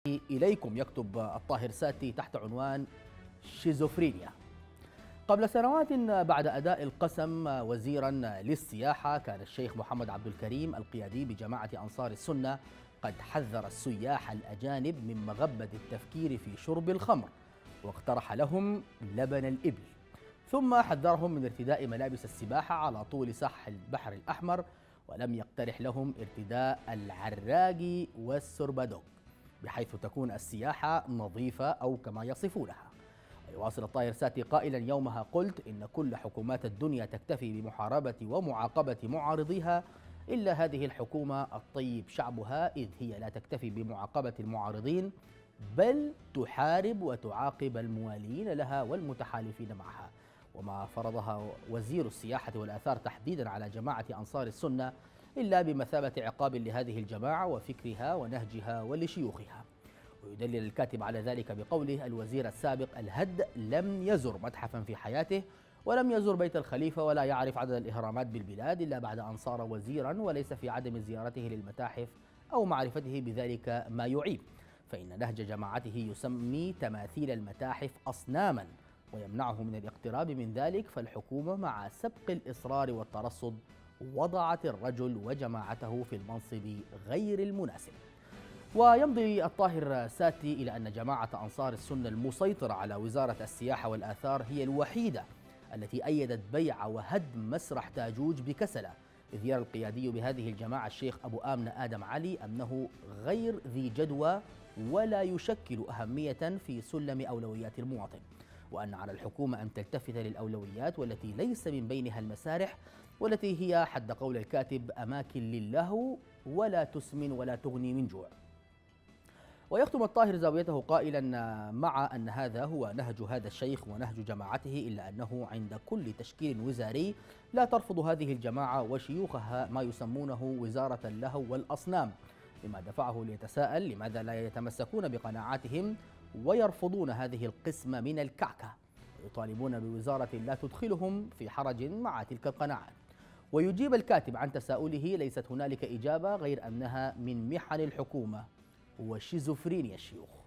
إليكم، يكتب الطاهر ساتي تحت عنوان شيزوفرينيا. قبل سنوات بعد أداء القسم وزيرا للسياحة، كان الشيخ محمد عبد الكريم القيادي بجماعة أنصار السنة قد حذر السياح الأجانب من مغبة التفكير في شرب الخمر، واقترح لهم لبن الإبل، ثم حذرهم من ارتداء ملابس السباحة على طول ساحل البحر الأحمر، ولم يقترح لهم ارتداء العراق والسربادوك بحيث تكون السياحة نظيفة أو كما يصفونها. ويواصل الطاهر ساتي قائلا: يومها قلت إن كل حكومات الدنيا تكتفي بمحاربة ومعاقبة معارضيها، إلا هذه الحكومة الطيب شعبها، إذ هي لا تكتفي بمعاقبة المعارضين بل تحارب وتعاقب الموالين لها والمتحالفين معها. وما فرضها وزير السياحة والآثار تحديدا على جماعة أنصار السنة إلا بمثابة عقاب لهذه الجماعة وفكرها ونهجها ولشيوخها. ويدلل الكاتب على ذلك بقوله: الوزير السابق الهد لم يزر متحفا في حياته، ولم يزر بيت الخليفة، ولا يعرف عدد الإهرامات بالبلاد إلا بعد أن صار وزيرا، وليس في عدم زيارته للمتاحف أو معرفته بذلك ما يعيب، فإن نهج جماعته يسمي تماثيل المتاحف أصناما ويمنعه من الاقتراب من ذلك، فالحكومة مع سبق الإصرار والترصد وضعت الرجل وجماعته في المنصب غير المناسب. ويمضي الطاهر ساتي إلى أن جماعة أنصار السنة المسيطرة على وزارة السياحة والآثار هي الوحيدة التي أيدت بيع وهدم مسرح تاجوج بكسلة، إذ يرى القيادي بهذه الجماعة الشيخ أبو آمنة آدم علي أنه غير ذي جدوى ولا يشكل أهمية في سلم أولويات المواطن، وأن على الحكومة أن تلتفت للأولويات والتي ليس من بينها المسارح، والتي هي حد قول الكاتب أماكن للهو ولا تسمن ولا تغني من جوع. ويختم الطاهر زاويته قائلا: مع أن هذا هو نهج هذا الشيخ ونهج جماعته، إلا أنه عند كل تشكيل وزاري لا ترفض هذه الجماعة وشيوخها ما يسمونه وزارة اللهو والأصنام، لما دفعه ليتساءل لماذا لا يتمسكون بقناعاتهم ويرفضون هذه القسمة من الكعكة، ويطالبون بوزارة لا تدخلهم في حرج مع تلك القناعات. ويجيب الكاتب عن تساؤله: ليست هنالك إجابة غير أنها من محن الحكومة وشيزوفرينيا الشيوخ.